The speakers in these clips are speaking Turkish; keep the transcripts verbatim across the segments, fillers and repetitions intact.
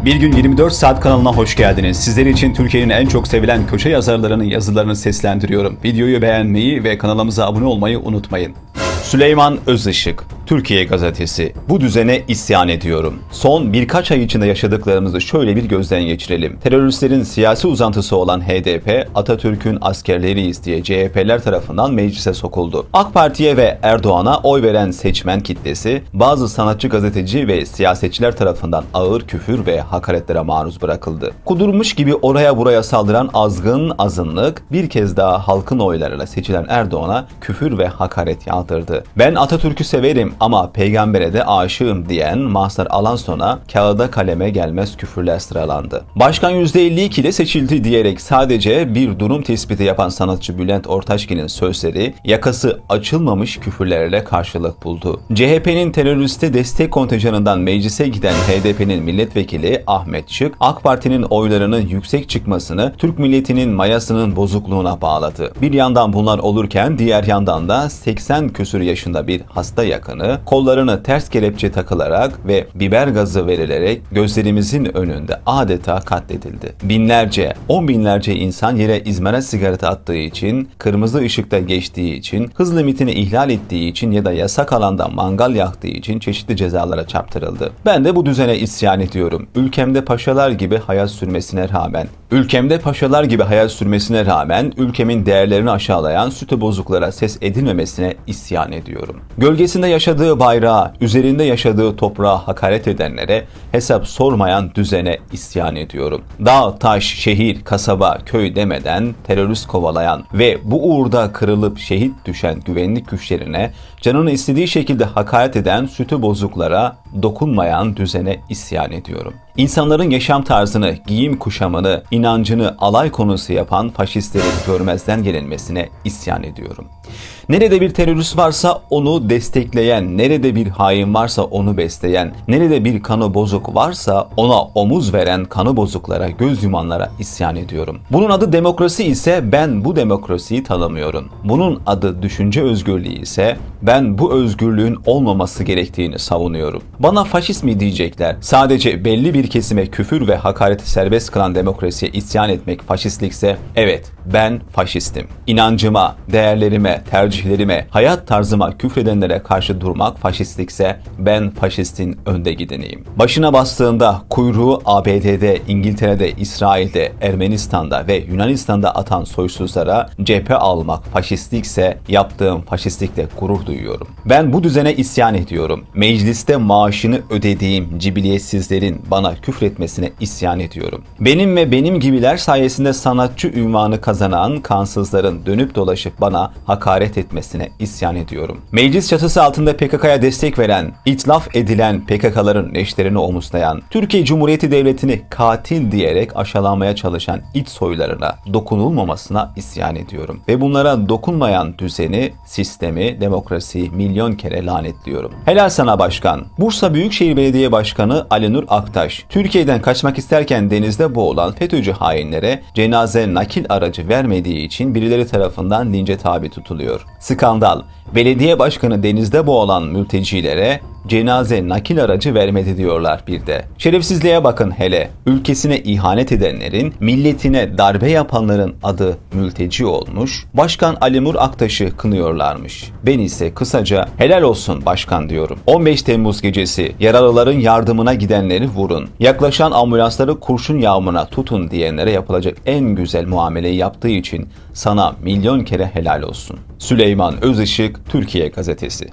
Bir Gün yirmi dört Saat kanalına hoş geldiniz. Sizler için Türkiye'nin en çok sevilen köşe yazarlarının yazılarını seslendiriyorum. Videoyu beğenmeyi ve kanalımıza abone olmayı unutmayın. Süleyman Özışık, Türkiye Gazetesi. Bu düzene isyan ediyorum. Son birkaç ay içinde yaşadıklarımızı şöyle bir gözden geçirelim. Teröristlerin siyasi uzantısı olan H D P, Atatürk'ün askerleriyiz diye C H P'ler tarafından meclise sokuldu. AK Parti'ye ve Erdoğan'a oy veren seçmen kitlesi, bazı sanatçı, gazeteci ve siyasetçiler tarafından ağır küfür ve hakaretlere maruz bırakıldı. Kudurmuş gibi oraya buraya saldıran azgın azınlık bir kez daha halkın oylarıyla seçilen Erdoğan'a küfür ve hakaret yağdırdı. Ben Atatürk'ü severim ama peygambere de aşığım diyen Mazhar Alanson'a kağıda kaleme gelmez küfürler sıralandı. Başkan yüzde elli iki ile seçildi diyerek sadece bir durum tespiti yapan sanatçı Bülent Ortaçgil'in sözleri yakası açılmamış küfürlerle karşılık buldu. C H P'nin teröriste destek kontenjanından meclise giden H D P'nin milletvekili Ahmet Şık, AK Parti'nin oylarının yüksek çıkmasını Türk milletinin mayasının bozukluğuna bağladı. Bir yandan bunlar olurken diğer yandan da seksen küsur yaşında bir hasta yakını kollarını ters kelepçe takılarak ve biber gazı verilerek gözlerimizin önünde adeta katledildi. Binlerce, on binlerce insan yere izmarit sigareti attığı için, kırmızı ışıkta geçtiği için, hız limitini ihlal ettiği için ya da yasak alanda mangal yaktığı için çeşitli cezalara çarptırıldı. Ben de bu düzene isyan ediyorum. Ülkemde paşalar gibi hayat sürmesine rağmen, ülkemde paşalar gibi hayat sürmesine rağmen ülkemin değerlerini aşağılayan sütü bozuklara ses edilmemesine isyan ediyorum. Gölgesinde yaşadığı bayrağa, üzerinde yaşadığı toprağa hakaret edenlere hesap sormayan düzene isyan ediyorum. Dağ, taş, şehir, kasaba, köy demeden terörist kovalayan ve bu uğurda kırılıp şehit düşen güvenlik güçlerine canını istediği şekilde hakaret eden sütü bozuklara dokunmayan düzene isyan ediyorum. İnsanların yaşam tarzını, giyim kuşamını, inancını alay konusu yapan faşistlerin görmezden gelinmesine isyan ediyorum. Nerede bir terörist varsa onu destekleyen, nerede bir hain varsa onu besleyen, nerede bir kanı bozuk varsa ona omuz veren kanı bozuklara, göz yumanlara isyan ediyorum. Bunun adı demokrasi ise ben bu demokrasiyi tanımıyorum. Bunun adı düşünce özgürlüğü ise ben bu özgürlüğün olmaması gerektiğini savunuyorum. Bana faşist mi diyecekler? Sadece belli bir kesime küfür ve hakareti serbest kılan demokrasiye isyan etmek faşistlikse evet, ben faşistim. İnancıma, değerlerime, tercihlerime, hayat tarzıma küfredenlere karşı durmak faşistlikse ben faşistin önde gideniyim. Başına bastığında kuyruğu A B D'de, İngiltere'de, İsrail'de, Ermenistan'da ve Yunanistan'da atan soysuzlara cephe almak faşistlikse yaptığım faşistlikle gurur duyuyorum. Ben bu düzene isyan ediyorum. Mecliste maaşını ödediğim cibiliyetsizlerin bana küfretmesine isyan ediyorum. Benim ve benim gibiler sayesinde sanatçı ünvanı kazanan kansızların dönüp dolaşıp bana hakaret etmesine isyan ediyorum. Meclis çatısı altında P K K'ya destek veren, itlaf edilen P K K'ların leşlerini omuzlayan, Türkiye Cumhuriyeti Devleti'ni katil diyerek aşılamaya çalışan iç soylarına dokunulmamasına isyan ediyorum. Ve bunlara dokunmayan düzeni, sistemi, demokrasiyi milyon kere lanetliyorum. Helal sana başkan. Bursa Büyükşehir Belediye Başkanı Ali Nur Aktaş, Türkiye'den kaçmak isterken denizde boğulan FETÖ'cü hainlere cenaze nakil aracı vermediği için birileri tarafından lince tabi tutuluyor. Skandal. Belediye başkanı denizde boğulan mültecilere cenaze nakil aracı vermedi diyorlar bir de. Şerefsizliğe bakın hele. Ülkesine ihanet edenlerin, milletine darbe yapanların adı mülteci olmuş, Başkan Ali Nur Aktaş'ı kınıyorlarmış. Ben ise kısaca helal olsun başkan diyorum. on beş Temmuz gecesi yaralıların yardımına gidenleri vurun, yaklaşan ambulansları kurşun yağmuruna tutun diyenlere yapılacak en güzel muameleyi yaptığı için sana milyon kere helal olsun. Süleyman Özışık, Türkiye Gazetesi.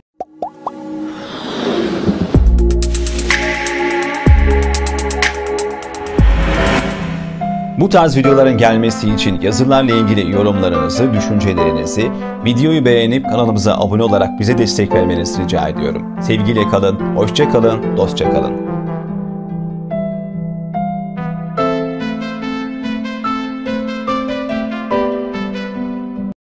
Bu tarz videoların gelmesi için yazılarla ilgili yorumlarınızı, düşüncelerinizi, videoyu beğenip kanalımıza abone olarak bize destek vermenizi rica ediyorum. Sevgiyle kalın, hoşça kalın, dostça kalın.